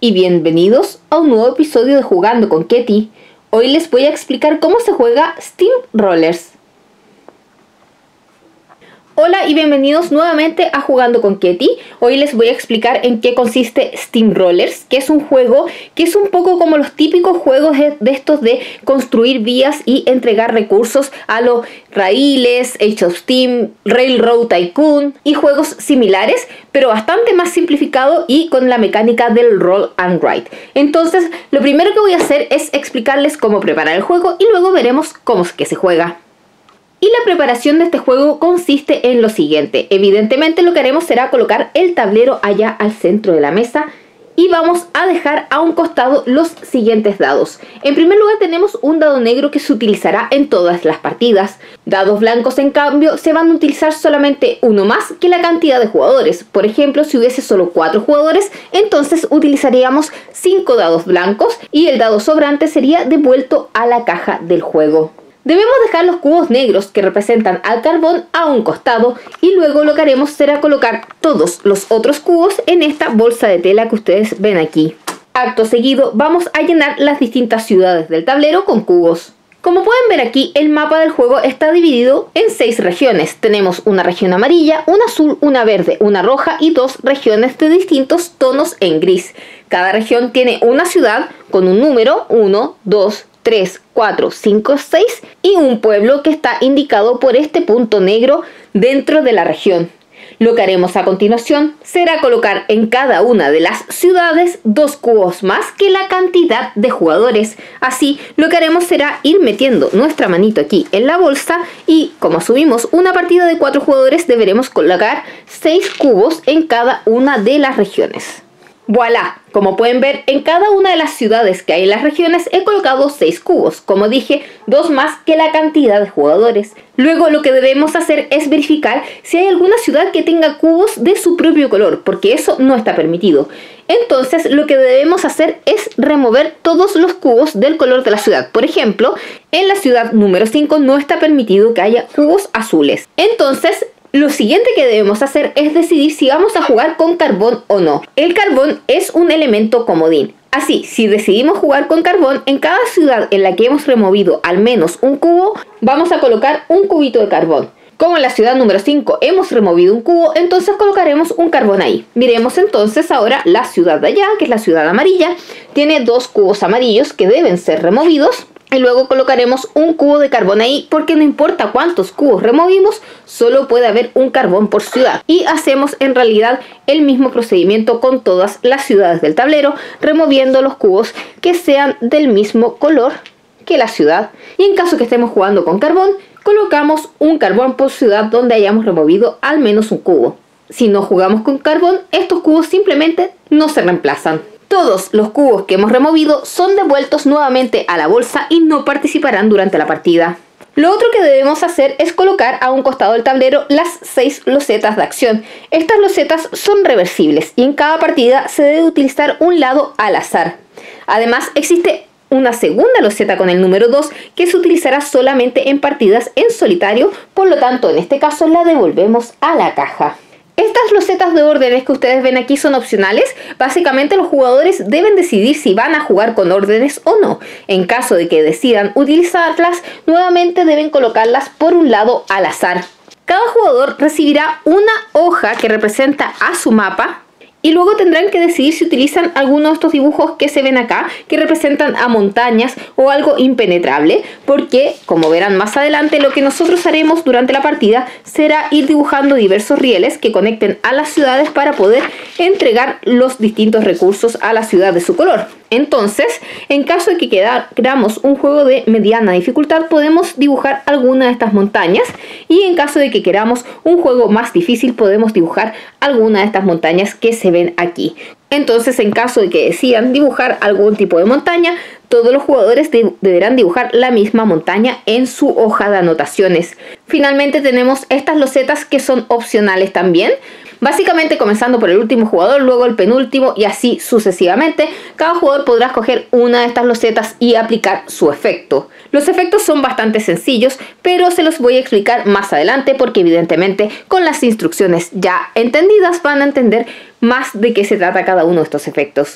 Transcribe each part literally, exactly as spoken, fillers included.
y bienvenidos a un nuevo episodio de Jugando con Ketty. Hoy les voy a explicar cómo se juega Steamrollers. Hola y bienvenidos nuevamente a Jugando con Ketty. Hoy les voy a explicar en qué consiste Steamrollers, que es un juego que es un poco como los típicos juegos de estos de construir vías y entregar recursos a los Raíles, Age of Steam, Railroad Tycoon y juegos similares, pero bastante más simplificado y con la mecánica del roll and write. Entonces, lo primero que voy a hacer es explicarles cómo preparar el juego y luego veremos cómo es que se juega. Y la preparación de este juego consiste en lo siguiente. Evidentemente lo que haremos será colocar el tablero allá al centro de la mesa y vamos a dejar a un costado los siguientes dados. En primer lugar tenemos un dado negro que se utilizará en todas las partidas. Dados blancos, en cambio, se van a utilizar solamente uno más que la cantidad de jugadores. Por ejemplo, si hubiese solo cuatro jugadores, entonces utilizaríamos cinco dados blancos y el dado sobrante sería devuelto a la caja del juego. Debemos dejar los cubos negros que representan al carbón a un costado y luego lo que haremos será colocar todos los otros cubos en esta bolsa de tela que ustedes ven aquí. Acto seguido vamos a llenar las distintas ciudades del tablero con cubos. Como pueden ver aquí, el mapa del juego está dividido en seis regiones. Tenemos una región amarilla, una azul, una verde, una roja y dos regiones de distintos tonos en gris. Cada región tiene una ciudad con un número uno, dos, tres, cuatro, cinco, seis y un pueblo que está indicado por este punto negro dentro de la región. Lo que haremos a continuación será colocar en cada una de las ciudades dos cubos más que la cantidad de jugadores. Así, lo que haremos será ir metiendo nuestra manito aquí en la bolsa y como subimos una partida de cuatro jugadores deberemos colocar seis cubos en cada una de las regiones. ¡Voilá! Como pueden ver, en cada una de las ciudades que hay en las regiones he colocado seis cubos. Como dije, dos más que la cantidad de jugadores. Luego lo que debemos hacer es verificar si hay alguna ciudad que tenga cubos de su propio color, porque eso no está permitido. Entonces lo que debemos hacer es remover todos los cubos del color de la ciudad. Por ejemplo, en la ciudad número cinco no está permitido que haya cubos azules. Entonces, lo siguiente que debemos hacer es decidir si vamos a jugar con carbón o no. El carbón es un elemento comodín. Así, si decidimos jugar con carbón, en cada ciudad en la que hemos removido al menos un cubo, vamos a colocar un cubito de carbón. Como en la ciudad número cinco hemos removido un cubo, entonces colocaremos un carbón ahí. Miremos entonces ahora la ciudad de allá, que es la ciudad amarilla. Tiene dos cubos amarillos que deben ser removidos. Y luego colocaremos un cubo de carbón ahí porque no importa cuántos cubos removimos, solo puede haber un carbón por ciudad. Y hacemos en realidad el mismo procedimiento con todas las ciudades del tablero, removiendo los cubos que sean del mismo color que la ciudad. Y en caso que estemos jugando con carbón, colocamos un carbón por ciudad donde hayamos removido al menos un cubo. Si no jugamos con carbón, estos cubos simplemente no se reemplazan. Todos los cubos que hemos removido son devueltos nuevamente a la bolsa y no participarán durante la partida. Lo otro que debemos hacer es colocar a un costado del tablero las seis losetas de acción. Estas losetas son reversibles y en cada partida se debe utilizar un lado al azar. Además, existe una segunda loseta con el número dos que se utilizará solamente en partidas en solitario, por lo tanto en este caso la devolvemos a la caja. Estas losetas de órdenes que ustedes ven aquí son opcionales. Básicamente los jugadores deben decidir si van a jugar con órdenes o no. En caso de que decidan utilizarlas, nuevamente deben colocarlas por un lado al azar. Cada jugador recibirá una hoja que representa a su mapa y luego tendrán que decidir si utilizan alguno de estos dibujos que se ven acá, que representan a montañas o algo impenetrable, porque, como verán más adelante, lo que nosotros haremos durante la partida será ir dibujando diversos rieles que conecten a las ciudades para poder entregar los distintos recursos a la ciudad de su color. Entonces, en caso de que queramos un juego de mediana dificultad, podemos dibujar alguna de estas montañas, y en caso de que queramos un juego más difícil, podemos dibujar alguna de estas montañas que se ven aquí. Entonces, en caso de que decidan dibujar algún tipo de montaña, todos los jugadores de- deberán dibujar la misma montaña en su hoja de anotaciones. Finalmente tenemos estas losetas que son opcionales también. Básicamente comenzando por el último jugador, luego el penúltimo y así sucesivamente. Cada jugador podrá escoger una de estas losetas y aplicar su efecto. Los efectos son bastante sencillos, pero se los voy a explicar más adelante porque evidentemente con las instrucciones ya entendidas van a entender más de qué se trata cada uno de estos efectos.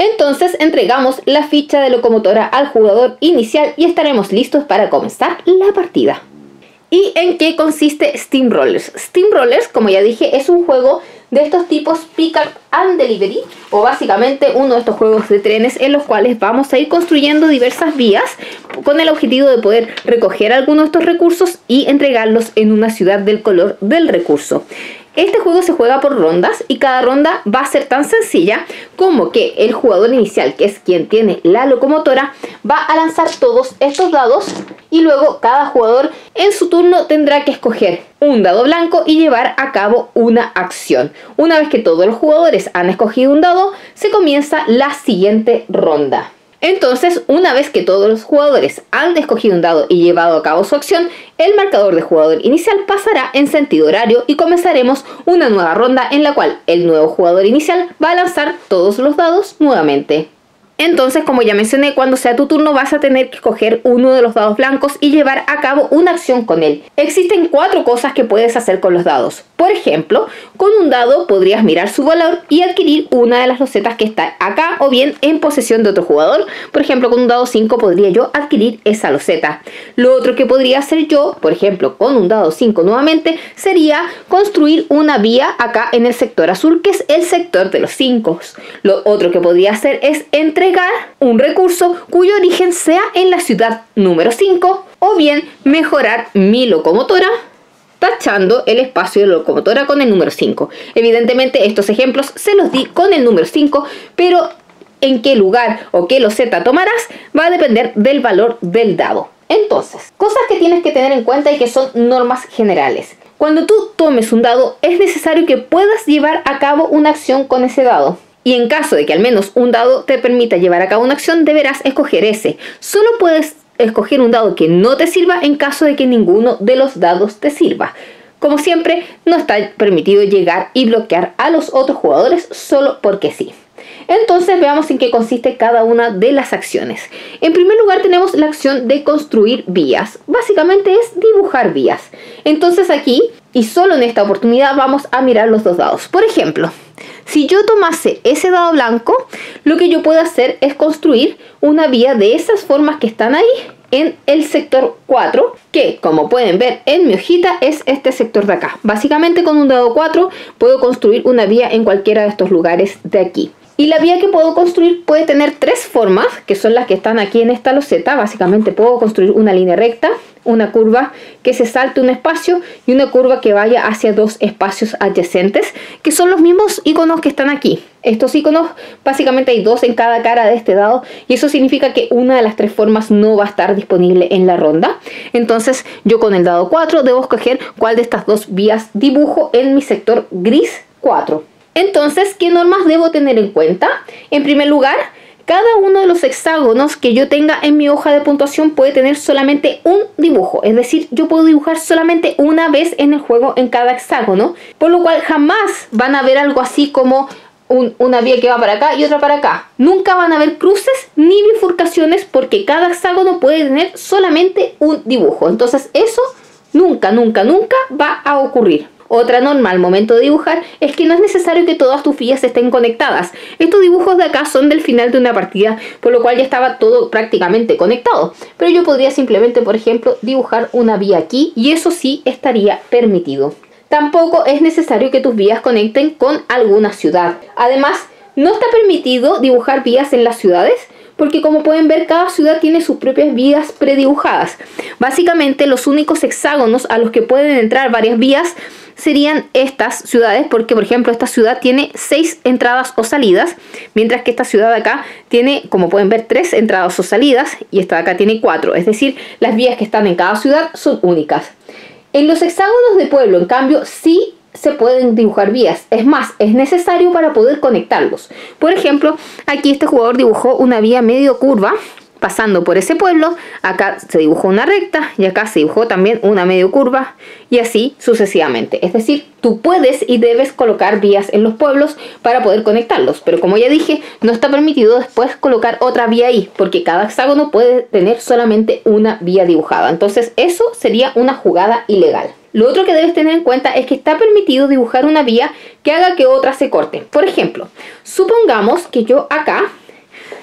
Entonces entregamos la ficha de locomotora al jugador inicial y estaremos listos para comenzar la partida. ¿Y en qué consiste Steamrollers? Steamrollers, como ya dije, es un juego de estos tipos Pick Up and Delivery, o básicamente uno de estos juegos de trenes en los cuales vamos a ir construyendo diversas vías con el objetivo de poder recoger algunos de estos recursos y entregarlos en una ciudad del color del recurso. Este juego se juega por rondas y cada ronda va a ser tan sencilla como que el jugador inicial, que es quien tiene la locomotora, va a lanzar todos estos dados y luego cada jugador en su turno tendrá que escoger un dado blanco y llevar a cabo una acción. Una vez que todos los jugadores han escogido un dado, se comienza la siguiente ronda. Entonces, una vez que todos los jugadores han escogido un dado y llevado a cabo su acción, el marcador de jugador inicial pasará en sentido horario y comenzaremos una nueva ronda en la cual el nuevo jugador inicial va a lanzar todos los dados nuevamente. Entonces, como ya mencioné, cuando sea tu turno vas a tener que escoger uno de los dados blancos y llevar a cabo una acción con él. Existen cuatro cosas que puedes hacer con los dados. Por ejemplo, con un dado podrías mirar su valor y adquirir una de las losetas que está acá o bien en posesión de otro jugador. Por ejemplo, con un dado cinco podría yo adquirir esa loseta. Lo otro que podría hacer yo, por ejemplo, con un dado cinco nuevamente, sería construir una vía acá en el sector azul, que es el sector de los cinco. Lo otro que podría hacer es entregar un recurso cuyo origen sea en la ciudad número cinco, o bien mejorar mi locomotora tachando el espacio de la locomotora con el número cinco. Evidentemente estos ejemplos se los di con el número cinco, pero en qué lugar o qué loseta tomarás va a depender del valor del dado. Entonces, cosas que tienes que tener en cuenta y que son normas generales. Cuando tú tomes un dado, es necesario que puedas llevar a cabo una acción con ese dado. Y en caso de que al menos un dado te permita llevar a cabo una acción, deberás escoger ese. Solo puedes escoger un dado que no te sirva en caso de que ninguno de los dados te sirva. Como siempre, no está permitido llegar y bloquear a los otros jugadores solo porque sí. Entonces veamos en qué consiste cada una de las acciones. En primer lugar tenemos la acción de construir vías. Básicamente es dibujar vías. Entonces aquí, y solo en esta oportunidad, vamos a mirar los dos dados. Por ejemplo, si yo tomase ese dado blanco, lo que yo puedo hacer es construir una vía de esas formas que están ahí en el sector cuatro, que como pueden ver en mi hojita es este sector de acá. Básicamente con un dado cuatro puedo construir una vía en cualquiera de estos lugares de aquí. Y la vía que puedo construir puede tener tres formas, que son las que están aquí en esta loseta. Básicamente puedo construir una línea recta, una curva que se salte un espacio y una curva que vaya hacia dos espacios adyacentes, que son los mismos iconos que están aquí. Estos iconos, básicamente hay dos en cada cara de este dado y eso significa que una de las tres formas no va a estar disponible en la ronda. Entonces yo con el dado cuatro debo escoger cuál de estas dos vías dibujo en mi sector gris cuatro. Entonces, ¿qué normas debo tener en cuenta? En primer lugar, cada uno de los hexágonos que yo tenga en mi hoja de puntuación puede tener solamente un dibujo. Es decir, yo puedo dibujar solamente una vez en el juego en cada hexágono, por lo cual jamás van a ver algo así como un, una vía que va para acá y otra para acá. Nunca van a haber cruces ni bifurcaciones porque cada hexágono puede tener solamente un dibujo. Entonces, eso nunca, nunca, nunca va a ocurrir. Otra norma al momento de dibujar es que no es necesario que todas tus vías estén conectadas. Estos dibujos de acá son del final de una partida, por lo cual ya estaba todo prácticamente conectado. Pero yo podría simplemente, por ejemplo, dibujar una vía aquí y eso sí estaría permitido. Tampoco es necesario que tus vías conecten con alguna ciudad. Además, no está permitido dibujar vías en las ciudades, porque como pueden ver, cada ciudad tiene sus propias vías predibujadas. Básicamente, los únicos hexágonos a los que pueden entrar varias vías serían estas ciudades, porque por ejemplo esta ciudad tiene seis entradas o salidas, mientras que esta ciudad de acá tiene, como pueden ver, tres entradas o salidas y esta de acá tiene cuatro. Es decir, las vías que están en cada ciudad son únicas. En los hexágonos de pueblo, en cambio, sí se pueden dibujar vías. Es más, es necesario para poder conectarlos. Por ejemplo, aquí este jugador dibujó una vía medio curva pasando por ese pueblo. Acá se dibujó una recta y acá se dibujó también una medio curva y así sucesivamente. Es decir, tú puedes y debes colocar vías en los pueblos para poder conectarlos, pero como ya dije, no está permitido después colocar otra vía ahí, porque cada hexágono puede tener solamente una vía dibujada. Entonces eso sería una jugada ilegal. Lo otro que debes tener en cuenta es que está permitido dibujar una vía que haga que otra se corte. Por ejemplo, supongamos que yo acá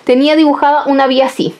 tenía dibujada una vía así.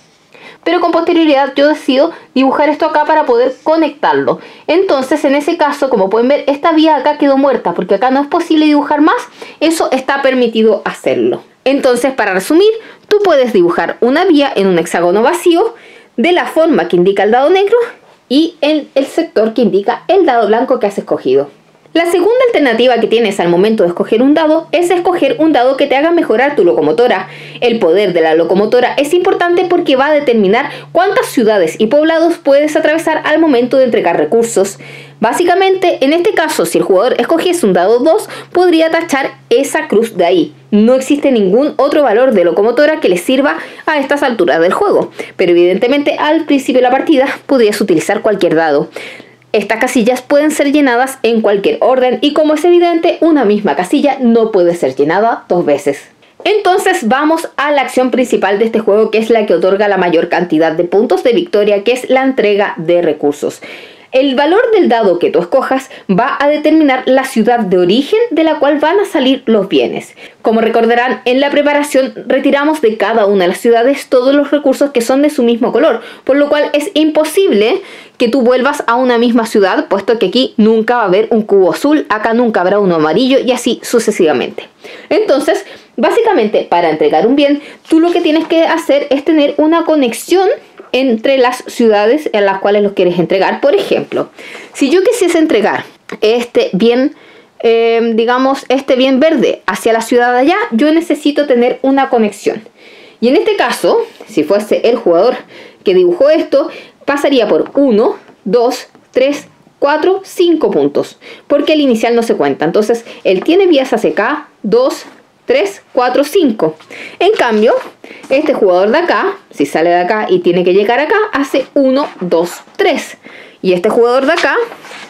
Pero con posterioridad yo decido dibujar esto acá para poder conectarlo. Entonces en ese caso, como pueden ver, esta vía acá quedó muerta porque acá no es posible dibujar más. Eso está permitido hacerlo. Entonces, para resumir, tú puedes dibujar una vía en un hexágono vacío de la forma que indica el dado negro y en el sector que indica el dado blanco que has escogido. La segunda alternativa que tienes al momento de escoger un dado es escoger un dado que te haga mejorar tu locomotora. El poder de la locomotora es importante porque va a determinar cuántas ciudades y poblados puedes atravesar al momento de entregar recursos. Básicamente, en este caso, si el jugador escogiese un dado dos, podría tachar esa cruz de ahí. No existe ningún otro valor de locomotora que le sirva a estas alturas del juego, pero evidentemente al principio de la partida podrías utilizar cualquier dado. Estas casillas pueden ser llenadas en cualquier orden y, como es evidente, una misma casilla no puede ser llenada dos veces. Entonces vamos a la acción principal de este juego, que es la que otorga la mayor cantidad de puntos de victoria, que es la entrega de recursos. El valor del dado que tú escojas va a determinar la ciudad de origen de la cual van a salir los bienes. Como recordarán, en la preparación retiramos de cada una de las ciudades todos los recursos que son de su mismo color, por lo cual es imposible que tú vuelvas a una misma ciudad, puesto que aquí nunca va a haber un cubo azul, acá nunca habrá uno amarillo y así sucesivamente. Entonces, básicamente, para entregar un bien, tú lo que tienes que hacer es tener una conexión entre las ciudades en las cuales los quieres entregar. Por ejemplo, si yo quisiese entregar este bien, eh, digamos, este bien verde hacia la ciudad de allá, yo necesito tener una conexión. Y en este caso, si fuese el jugador que dibujó esto, pasaría por uno, dos, tres, cuatro, cinco puntos, porque el inicial no se cuenta. Entonces, él tiene vías hacia acá, dos, tres, cuatro, cinco. En cambio, este jugador de acá, si sale de acá y tiene que llegar acá, hace uno, dos, tres. Y este jugador de acá,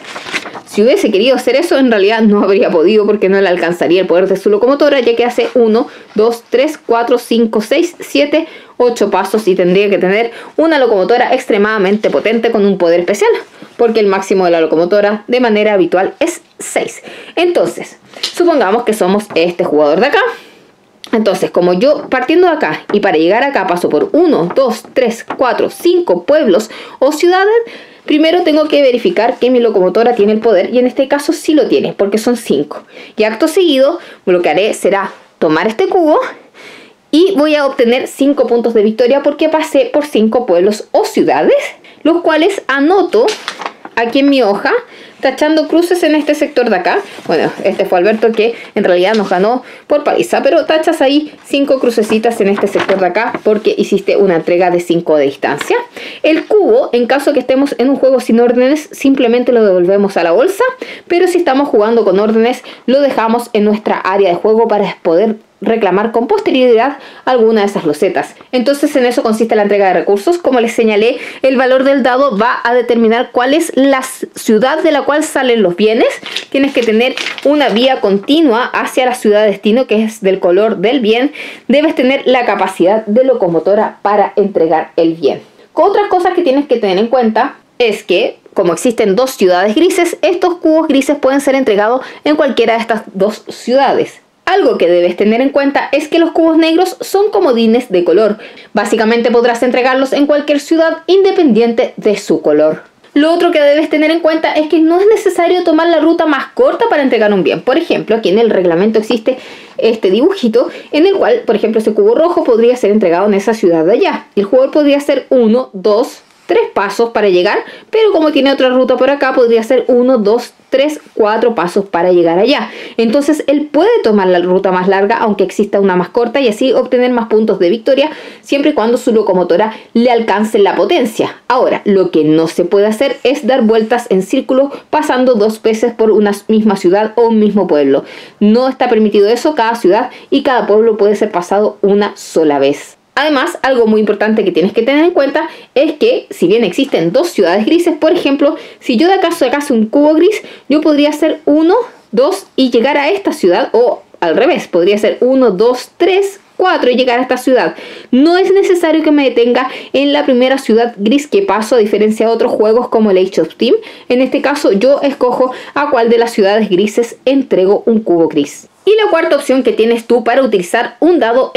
si hubiese querido hacer eso, en realidad no habría podido porque no le alcanzaría el poder de su locomotora, ya que hace uno, dos, tres, cuatro, cinco, seis, siete, ocho pasos y tendría que tener una locomotora extremadamente potente con un poder especial, porque el máximo de la locomotora de manera habitual es seis. Entonces, supongamos que somos este jugador de acá. Entonces, como yo partiendo de acá y para llegar acá paso por uno, dos, tres, cuatro, cinco pueblos o ciudades, primero tengo que verificar que mi locomotora tiene el poder, y en este caso sí lo tiene, porque son cinco. Y acto seguido, lo que haré será tomar este cubo y voy a obtener cinco puntos de victoria porque pasé por cinco pueblos o ciudades, los cuales anoto aquí en mi hoja, tachando cruces en este sector de acá. Bueno, este fue Alberto, que en realidad nos ganó por paliza, pero tachas ahí cinco crucecitas en este sector de acá porque hiciste una entrega de cinco de distancia. El cubo, en caso que estemos en un juego sin órdenes, simplemente lo devolvemos a la bolsa, pero si estamos jugando con órdenes, lo dejamos en nuestra área de juego para poder reclamar con posterioridad alguna de esas losetas. Entonces, en eso consiste la entrega de recursos. Como les señalé, el valor del dado va a determinar cuál es la ciudad de la cual salen los bienes. Tienes que tener una vía continua hacia la ciudad de destino, que es del color del bien. Debes tener la capacidad de locomotora para entregar el bien. Otras cosas que tienes que tener en cuenta es que, como existen dos ciudades grises, estos cubos grises pueden ser entregados en cualquiera de estas dos ciudades. Algo que debes tener en cuenta es que los cubos negros son comodines de color. Básicamente podrás entregarlos en cualquier ciudad independiente de su color. Lo otro que debes tener en cuenta es que no es necesario tomar la ruta más corta para entregar un bien. Por ejemplo, aquí en el reglamento existe este dibujito en el cual, por ejemplo, ese cubo rojo podría ser entregado en esa ciudad de allá. El jugador podría hacer uno, dos, tres pasos para llegar, pero como tiene otra ruta por acá, podría hacer uno, dos, tres, cuatro pasos para llegar allá. Entonces él puede tomar la ruta más larga, aunque exista una más corta, y así obtener más puntos de victoria, siempre y cuando su locomotora le alcance la potencia. Ahora, lo que no se puede hacer es dar vueltas en círculo pasando dos veces por una misma ciudad o un mismo pueblo. No está permitido eso. Cada ciudad y cada pueblo puede ser pasado una sola vez. Además, algo muy importante que tienes que tener en cuenta es que, si bien existen dos ciudades grises, por ejemplo, si yo de acá sacase un cubo gris, yo podría hacer uno, dos y llegar a esta ciudad, o al revés, podría hacer uno, dos, tres, cuatro y llegar a esta ciudad. No es necesario que me detenga en la primera ciudad gris que paso, a diferencia de otros juegos como el Age of Steam. En este caso, yo escojo a cuál de las ciudades grises entrego un cubo gris. Y la cuarta opción que tienes tú para utilizar un dado es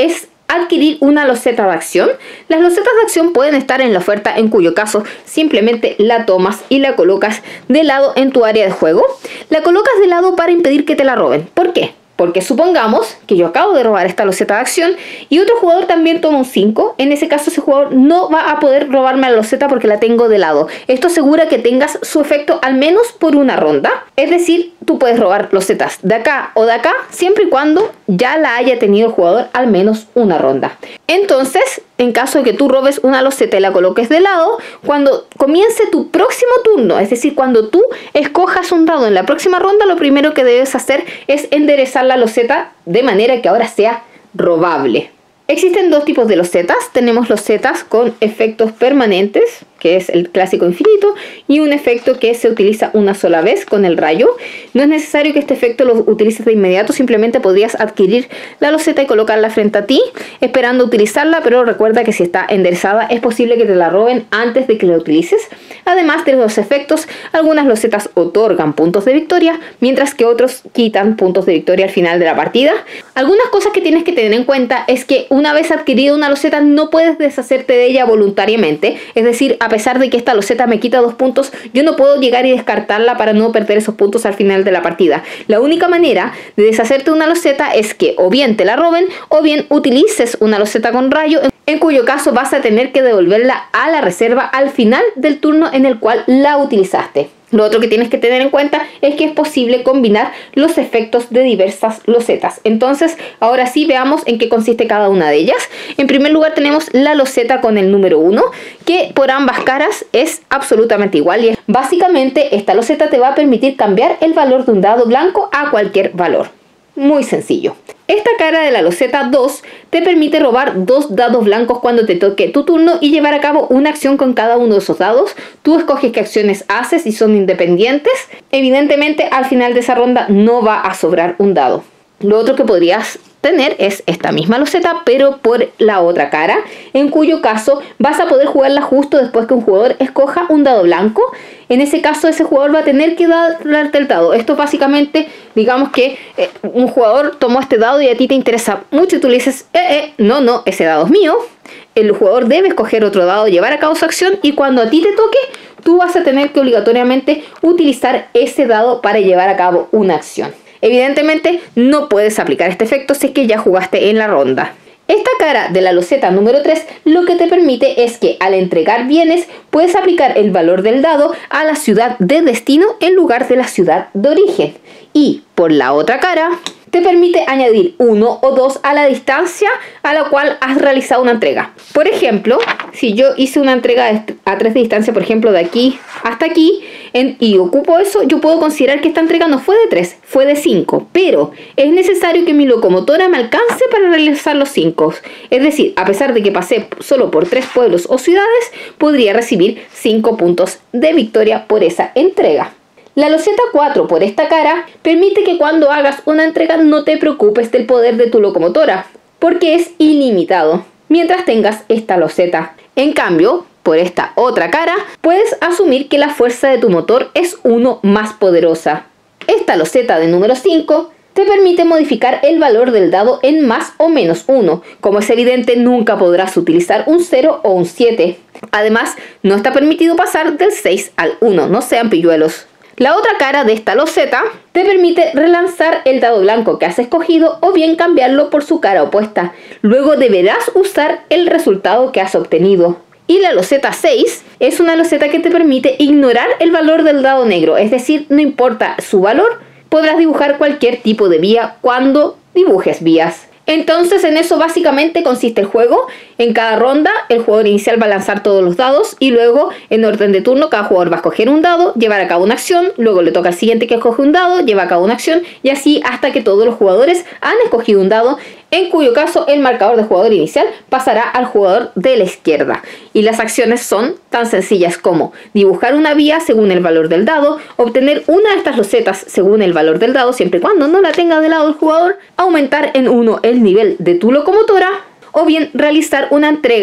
adquirir una loseta de acción. Las losetas de acción pueden estar en la oferta, en cuyo caso simplemente la tomas y la colocas de lado en tu área de juego. La colocas de lado para impedir que te la roben. ¿Por qué? Porque supongamos que yo acabo de robar esta loseta de acción y otro jugador también toma un cinco. En ese caso ese jugador no va a poder robarme la loseta porque la tengo de lado. Esto asegura que tengas su efecto al menos por una ronda. Es decir, tú puedes robar losetas de acá o de acá siempre y cuando ya la haya tenido el jugador al menos una ronda. Entonces, en caso de que tú robes una loseta y la coloques de lado, cuando comience tu próximo turno, es decir, cuando tú escojas un dado en la próxima ronda, lo primero que debes hacer es enderezar la loseta de manera que ahora sea robable. Existen dos tipos de losetas. Tenemos losetas con efectos permanentes, que es el clásico infinito, y un efecto que se utiliza una sola vez con el rayo. No es necesario que este efecto lo utilices de inmediato, simplemente podrías adquirir la loseta y colocarla frente a ti, esperando utilizarla, pero recuerda que si está enderezada es posible que te la roben antes de que la utilices. Además de los efectos, algunas losetas otorgan puntos de victoria, mientras que otros quitan puntos de victoria al final de la partida. Algunas cosas que tienes que tener en cuenta es que una vez adquirida una loseta no puedes deshacerte de ella voluntariamente, es decir, a pesar de que esta loseta me quita dos puntos, yo no puedo llegar y descartarla para no perder esos puntos al final de la partida. La única manera de deshacerte de una loseta es que o bien te la roben o bien utilices una loseta con rayo, en cuyo caso vas a tener que devolverla a la reserva al final del turno en el cual la utilizaste. Lo otro que tienes que tener en cuenta es que es posible combinar los efectos de diversas losetas. Entonces, ahora sí veamos en qué consiste cada una de ellas. En primer lugar tenemos la loseta con el número uno, que por ambas caras es absolutamente igual. Y básicamente esta loseta te va a permitir cambiar el valor de un dado blanco a cualquier valor. Muy sencillo. Esta cara de la loseta dos te permite robar dos dados blancos cuando te toque tu turno y llevar a cabo una acción con cada uno de esos dados. Tú escoges qué acciones haces y son independientes. Evidentemente, al final de esa ronda no va a sobrar un dado. Lo otro que podrías tener es esta misma loseta, pero por la otra cara, en cuyo caso vas a poder jugarla justo después que un jugador escoja un dado blanco. En ese caso, ese jugador va a tener que darte el dado. Esto básicamente, digamos que eh, un jugador tomó este dado y a ti te interesa mucho y tú le dices, eh, eh, no, no, ese dado es mío. El jugador debe escoger otro dado, llevar a cabo su acción, y cuando a ti te toque, tú vas a tener que obligatoriamente utilizar ese dado para llevar a cabo una acción. Evidentemente no puedes aplicar este efecto si es que ya jugaste en la ronda. Esta cara de la loseta número tres lo que te permite es que al entregar bienes puedes aplicar el valor del dado a la ciudad de destino en lugar de la ciudad de origen. Y por la otra cara te permite añadir uno o dos a la distancia a la cual has realizado una entrega. Por ejemplo, si yo hice una entrega a tres de distancia, por ejemplo de aquí hasta aquí, en, y ocupo eso, yo puedo considerar que esta entrega no fue de tres, fue de cinco. Pero es necesario que mi locomotora me alcance para realizar los cinco. Es decir, a pesar de que pasé solo por tres pueblos o ciudades, podría recibir cinco puntos de victoria por esa entrega. La loseta cuatro por esta cara permite que cuando hagas una entrega no te preocupes del poder de tu locomotora, porque es ilimitado mientras tengas esta loseta. En cambio, por esta otra cara, puedes asumir que la fuerza de tu motor es uno más poderosa. Esta loseta de número cinco te permite modificar el valor del dado en más o menos uno. Como es evidente, nunca podrás utilizar un cero o un siete. Además, no está permitido pasar del seis al uno, no sean pilluelos. La otra cara de esta loseta te permite relanzar el dado blanco que has escogido o bien cambiarlo por su cara opuesta. Luego deberás usar el resultado que has obtenido. Y la loseta seis es una loseta que te permite ignorar el valor del dado negro, es decir, no importa su valor, podrás dibujar cualquier tipo de vía cuando dibujes vías. Entonces en eso básicamente consiste el juego. En cada ronda el jugador inicial va a lanzar todos los dados y luego en orden de turno cada jugador va a escoger un dado, llevar a cabo una acción, luego le toca al siguiente que escoge un dado, lleva a cabo una acción y así hasta que todos los jugadores han escogido un dado, en cuyo caso el marcador de jugador inicial pasará al jugador de la izquierda. Y las acciones son tan sencillas como dibujar una vía según el valor del dado, obtener una de estas losetas según el valor del dado siempre y cuando no la tenga de lado el jugador, aumentar en uno el nivel de tu locomotora, o bien realizar una entrega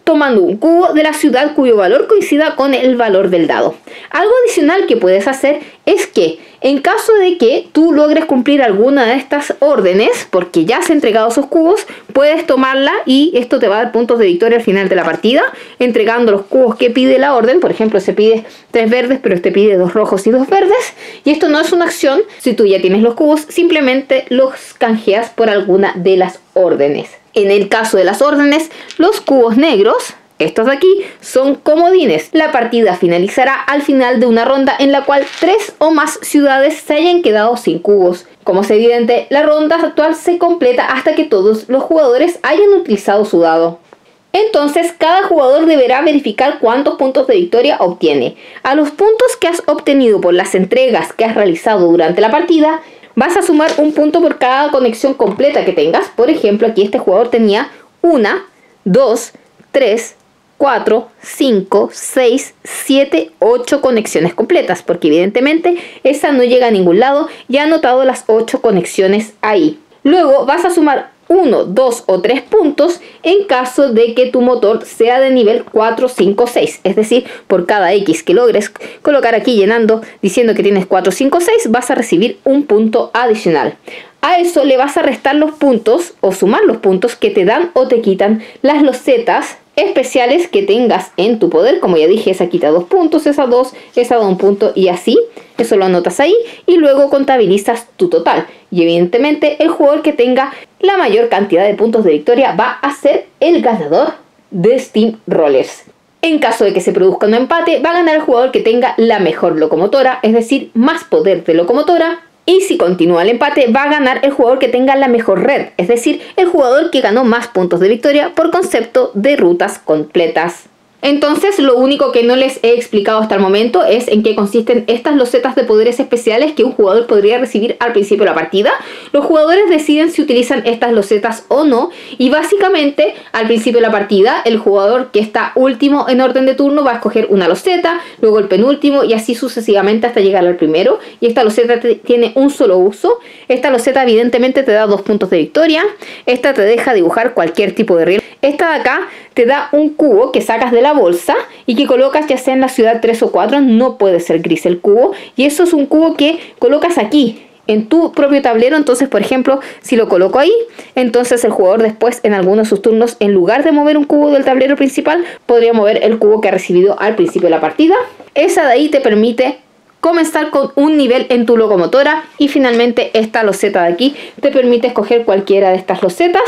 tomando un cubo de la ciudad cuyo valor coincida con el valor del dado. Algo adicional que puedes hacer es que en caso de que tú logres cumplir alguna de estas órdenes, porque ya has entregado esos cubos, puedes tomarla y esto te va a dar puntos de victoria al final de la partida, entregando los cubos que pide la orden. Por ejemplo, se pide tres verdes, pero te pide dos rojos y dos verdes, y esto no es una acción. Si tú ya tienes los cubos, simplemente los canjeas por alguna de las órdenes. En el caso de las órdenes, los cubos negros, estos de aquí, son comodines. La partida finalizará al final de una ronda en la cual tres o más ciudades se hayan quedado sin cubos. Como es evidente, la ronda actual se completa hasta que todos los jugadores hayan utilizado su dado. Entonces, cada jugador deberá verificar cuántos puntos de victoria obtiene. A los puntos que has obtenido por las entregas que has realizado durante la partida, vas a sumar un punto por cada conexión completa que tengas. Por ejemplo, aquí este jugador tenía una, dos, tres, cuatro, cinco, seis, siete, ocho conexiones completas, porque evidentemente esa no llega a ningún lado y ha anotado las ocho conexiones ahí. Luego vas a sumar uno, dos o tres puntos en caso de que tu motor sea de nivel cuatro, cinco, seis. Es decir, por cada X que logres colocar aquí llenando diciendo que tienes cuatro, cinco, seis, vas a recibir un punto adicional. A eso le vas a restar los puntos o sumar los puntos que te dan o te quitan las losetas especiales que tengas en tu poder. Como ya dije, esa quita dos puntos, esa dos, esa da un punto y así. Eso lo anotas ahí y luego contabilizas tu total. Y evidentemente el jugador que tenga la mayor cantidad de puntos de victoria va a ser el ganador de Steam Rollers. En caso de que se produzca un empate, va a ganar el jugador que tenga la mejor locomotora, es decir, más poder de locomotora. Y si continúa el empate, va a ganar el jugador que tenga la mejor red, es decir, el jugador que ganó más puntos de victoria por concepto de rutas completas. Entonces, lo único que no les he explicado hasta el momento es en qué consisten estas losetas de poderes especiales que un jugador podría recibir al principio de la partida. Los jugadores deciden si utilizan estas losetas o no, y básicamente al principio de la partida el jugador que está último en orden de turno va a escoger una loseta, luego el penúltimo y así sucesivamente hasta llegar al primero. Y esta loseta tiene un solo uso. Esta loseta evidentemente te da dos puntos de victoria. Esta te deja dibujar cualquier tipo de riel. Esta de acá te da un cubo que sacas de la bolsa y que colocas ya sea en la ciudad tres o cuatro, no puede ser gris el cubo, y eso es un cubo que colocas aquí en tu propio tablero. Entonces, por ejemplo, si lo coloco ahí, entonces el jugador después en alguno de sus turnos, en lugar de mover un cubo del tablero principal, podría mover el cubo que ha recibido al principio de la partida. Esa de ahí te permite comenzar con un nivel en tu locomotora, y finalmente esta loseta de aquí te permite escoger cualquiera de estas losetas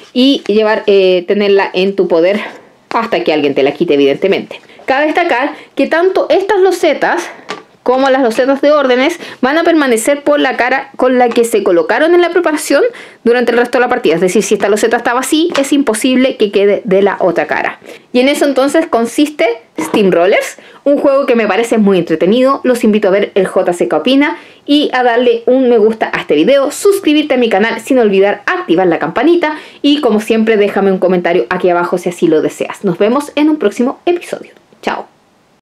y llevar, eh, tenerla en tu poder hasta que alguien te la quite, evidentemente. Cabe destacar que tanto estas losetas como las losetas de órdenes van a permanecer por la cara con la que se colocaron en la preparación durante el resto de la partida. Es decir, si esta loseta estaba así, es imposible que quede de la otra cara. Y en eso entonces consiste Steam Rollers, un juego que me parece muy entretenido. Los invito a ver el J C K Opina y a darle un me gusta a este video, suscribirte a mi canal sin olvidar activar la campanita y, como siempre, déjame un comentario aquí abajo si así lo deseas. Nos vemos en un próximo episodio. Chao.